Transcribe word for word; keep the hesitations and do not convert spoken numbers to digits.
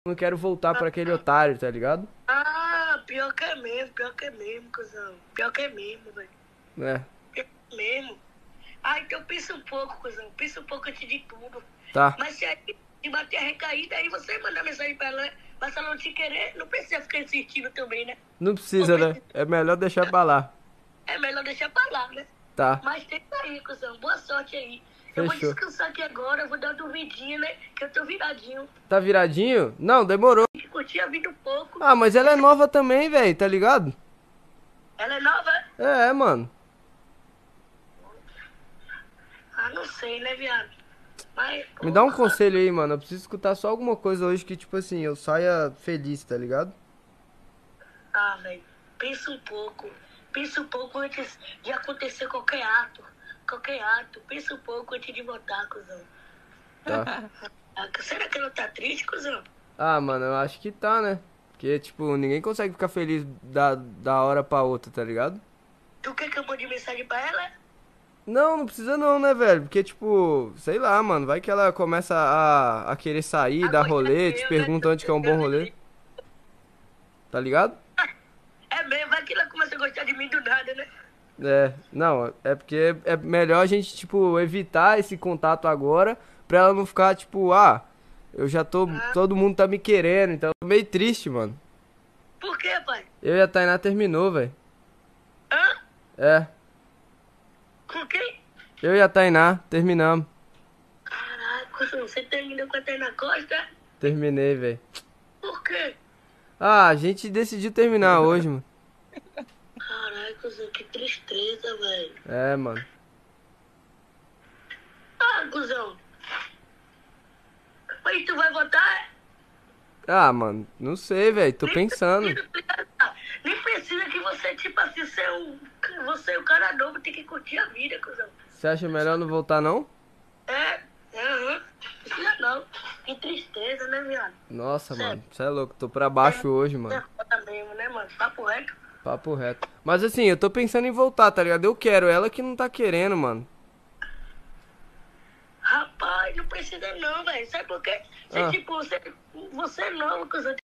não quero voltar pra aquele otário, tá ligado? Ah, pior que é mesmo, pior que é mesmo, cuzão. Pior que é mesmo, velho. É, Pior que é mesmo. Ah, então pensa um pouco, cuzão. Pensa um pouco antes de tudo. tá. Mas se aí se bater a recaída, aí você manda mensagem pra ela, né? Mas se ela não te querer, não precisa ficar insistindo também, né? Não Ou precisa, né? precisa, É melhor deixar pra lá. é melhor deixar pra lá, né? Tá, Mas tenta aí, cuzão. Boa sorte aí. Eu vou fechou. descansar aqui agora, eu vou dar uma dormidinha, né? Que eu tô viradinho. Tá viradinho? Não, demorou. Tem que curtir a vida um pouco. Ah, mas ela é Essa... nova também, velho, tá ligado? Ela é nova? É? É, é, mano. Ah, não sei, né, viado? Mas, Me dá um porra. conselho aí, mano. Eu preciso escutar só alguma coisa hoje que, tipo assim, eu saia feliz, tá ligado? Ah, velho, pensa um pouco. Pensa um pouco antes de acontecer qualquer ato. Qualquer ato. Pensa um pouco antes de votar, cuzão. Tá. Ah, será que ela tá triste, cuzão? Ah, mano, eu acho que tá, né? Porque, tipo, ninguém consegue ficar feliz da, da hora pra outra, tá ligado? Tu quer que eu mande mensagem pra ela? Não, não precisa não, né, velho? Porque, tipo, sei lá, mano, vai que ela começa a, a querer sair, Ah, dar gostar rolê, de te eu, né? pergunta onde que é um bom Eu rolê, lembrei. tá ligado? É mesmo, vai que ela começa a gostar de mim do nada, né? É, não, é porque é melhor a gente, tipo, evitar esse contato agora pra ela não ficar, tipo, ah, eu já tô, Ah, todo mundo tá me querendo, então eu tô meio triste, mano. por quê, pai? Eu e a Tainá terminou, velho. Hã? É, Com quem? eu e a Tainá terminamos. Caraca, você terminou com a Tainá Costa? Terminei, velho. Por quê? Ah, a gente decidiu terminar hoje, mano. Caraca, que tristeza, velho. É, mano. Ah, cuzão. Mas tu vai votar? Ah, mano, não sei, velho, tô Nem pensando. precisa, nem precisa que você, tipo assim, ser um, você é o cara novo, tem que curtir a vida, cuzão. Você acha melhor não voltar, não? É, é, aham. Precisa não. Que tristeza, né, viado? Nossa, Sério. mano, você é louco, tô pra É, baixo hoje, é mano. foda mesmo, né, mano? Papo reto. Papo reto. Mas assim, eu tô pensando em voltar, tá ligado? Eu quero, ela que não tá querendo, mano. Rapaz, não precisa não, velho. Sabe por quê? Você, Ah, tipo, você, você é novo, cuzão.